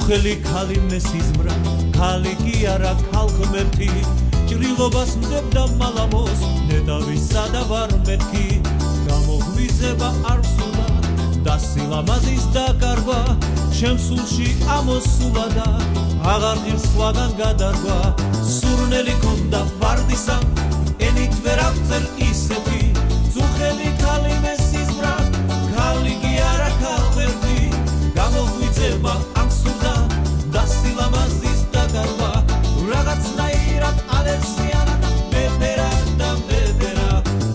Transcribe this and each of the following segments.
წუხელი ქალი მესიზმრა ქალი კი არა ქალღმერთი ჭრილობას ნდებდა მალამოს ნედავისა და ვარ მეთქი გამოღვიძება არ ვსულა და სილამაზის დაკარგვა ჩემ სულში ამოსულა და აღარ ღირს სხვაგან გადარგვა სურნელი ქონდა ვარდისა ენით ვერ აღწერ ისეთი წუხელი ქალი მესიზმრა ქალი კი არა ქალღმერთი გამოღვიძება არ ვსულა და სილამაზის დაკარგვა რაღაცნაირად ალერსიანა და მებერა და მებერა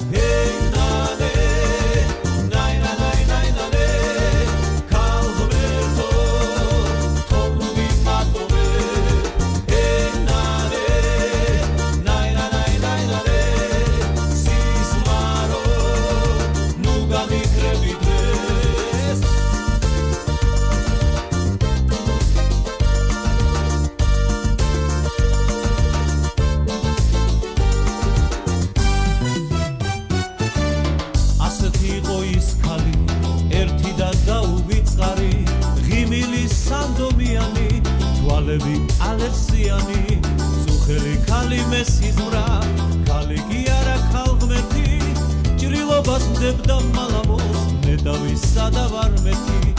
ალერსიანი წუხელი ქალი მესიზმრა ქალი კი არა ქალღმერთი ჭრილობას ნდებდა მალამოს ნედავისა და ვარ მეთქი